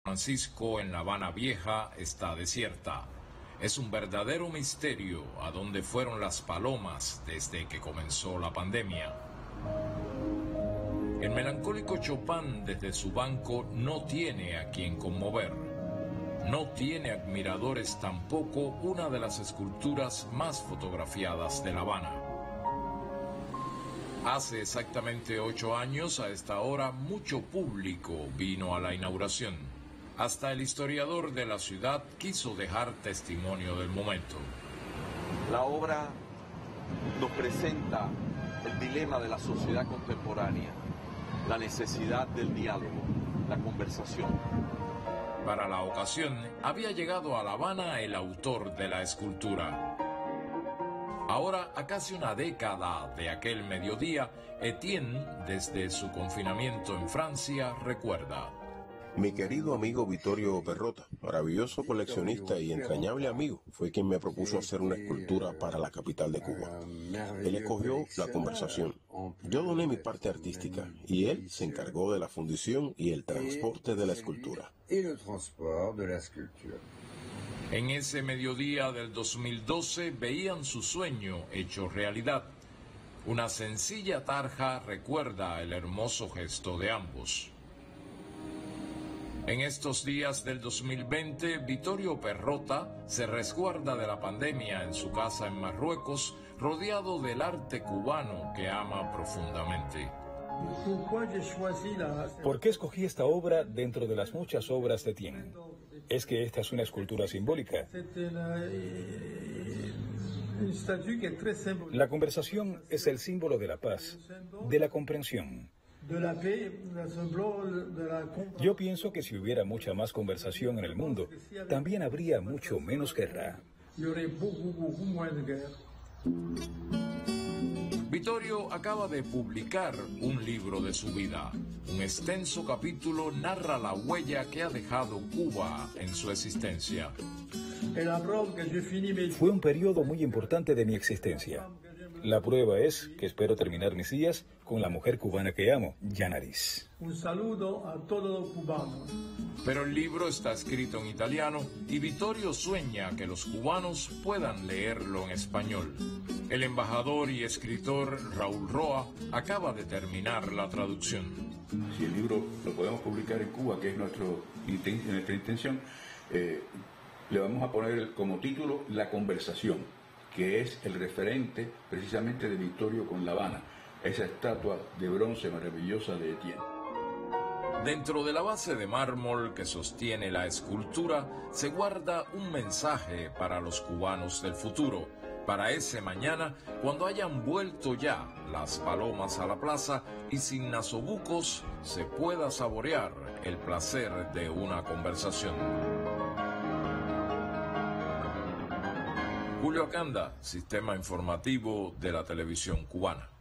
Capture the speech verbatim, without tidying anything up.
Francisco en La Habana Vieja está desierta. Es un verdadero misterio a dónde fueron las palomas desde que comenzó la pandemia. El melancólico Chopin desde su banco no tiene a quien conmover. No tiene admiradores tampoco una de las esculturas más fotografiadas de La Habana. Hace exactamente ocho años a esta hora mucho público vino a la inauguración. Hasta el historiador de la ciudad quiso dejar testimonio del momento. La obra nos presenta el dilema de la sociedad contemporánea, la necesidad del diálogo, la conversación. Para la ocasión, había llegado a La Habana el autor de la escultura. Ahora, a casi una década de aquel mediodía, Etienne, desde su confinamiento en Francia, recuerda. Mi querido amigo Vittorio Perrota, maravilloso coleccionista y entrañable amigo, fue quien me propuso hacer una escultura para la capital de Cuba. Él escogió la conversación. Yo doné mi parte artística y él se encargó de la fundición y el transporte de la escultura. En ese mediodía del dos mil doce veían su sueño hecho realidad. Una sencilla tarja recuerda el hermoso gesto de ambos. En estos días del dos mil veinte, Vittorio Perrota se resguarda de la pandemia en su casa en Marruecos, rodeado del arte cubano que ama profundamente. ¿Por qué escogí esta obra dentro de las muchas obras de Etienne? Es que esta es una escultura simbólica. La conversación es el símbolo de la paz, de la comprensión. Yo pienso que si hubiera mucha más conversación en el mundo, también habría mucho menos guerra. Vittorio acaba de publicar un libro de su vida. Un extenso capítulo narra la huella que ha dejado Cuba en su existencia. Fue un periodo muy importante de mi existencia. La prueba es que espero terminar mis días con la mujer cubana que amo, Yanaris. Un saludo a todos los cubanos. Pero el libro está escrito en italiano y Vittorio sueña que los cubanos puedan leerlo en español. El embajador y escritor Raúl Roa acaba de terminar la traducción. Si el libro lo podemos publicar en Cuba, que es nuestro, nuestra intención, eh, le vamos a poner como título La conversación, que es el referente precisamente de Vittorio con La Habana, esa estatua de bronce maravillosa de Etienne. Dentro de la base de mármol que sostiene la escultura se guarda un mensaje para los cubanos del futuro, para ese mañana cuando hayan vuelto ya las palomas a la plaza y sin nasobucos se pueda saborear el placer de una conversación. Julio Acanda, Sistema Informativo de la Televisión Cubana.